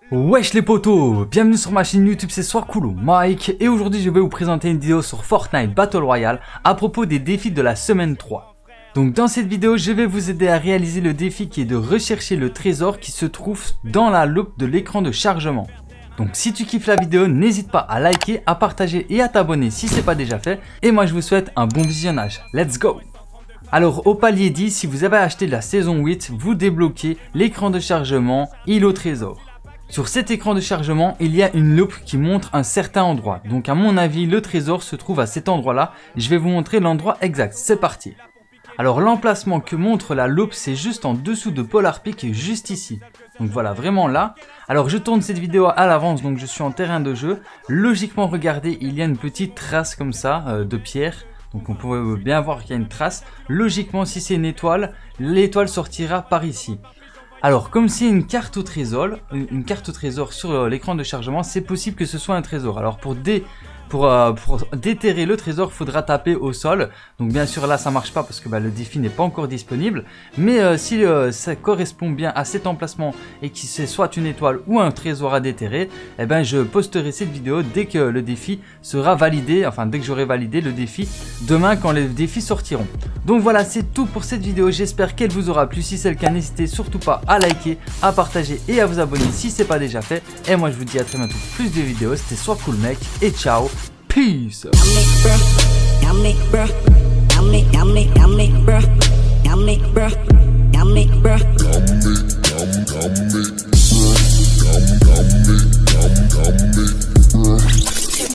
Wesh les potos, bienvenue sur ma chaîne YouTube, c'est Soircool Mike et aujourd'hui je vais vous présenter une vidéo sur Fortnite Battle Royale à propos des défis de la semaine 3. Donc dans cette vidéo je vais vous aider à réaliser le défi qui est de rechercher le trésor qui se trouve dans la loupe de l'écran de chargement. Donc si tu kiffes la vidéo, n'hésite pas à liker, à partager et à t'abonner si ce n'est pas déjà fait. Et moi je vous souhaite un bon visionnage, let's go! Alors au palier 10, si vous avez acheté la saison 8, vous débloquez l'écran de chargement îlot trésor. Sur cet écran de chargement, il y a une loupe qui montre un certain endroit. Donc à mon avis, le trésor se trouve à cet endroit-là. Je vais vous montrer l'endroit exact, c'est parti. Alors l'emplacement que montre la loupe, c'est juste en dessous de Polar Peak, juste ici. Donc voilà, vraiment là. Alors je tourne cette vidéo à l'avance, donc je suis en terrain de jeu. Logiquement, regardez, il y a une petite trace comme ça de pierre. Donc on peut bien voir qu'il y a une trace. Logiquement, si c'est une étoile, l'étoile sortira par ici. Alors comme c'est une carte au trésor sur l'écran de chargement, c'est possible que ce soit un trésor. Alors pour déterrer le trésor, il faudra taper au sol. Donc bien sûr là ça marche pas parce que le défi n'est pas encore disponible. Mais si ça correspond bien à cet emplacement et que c'est soit une étoile ou un trésor à déterrer, eh ben je posterai cette vidéo dès que le défi sera validé. Enfin dès que j'aurai validé le défi demain quand les défis sortiront. Donc voilà, c'est tout pour cette vidéo. J'espère qu'elle vous aura plu. Si c'est le cas, n'hésitez surtout pas à liker, à partager et à vous abonner si ce n'est pas déjà fait. Et moi je vous dis à très bientôt pour plus de vidéos. C'était Soircool Mec et ciao. Peace.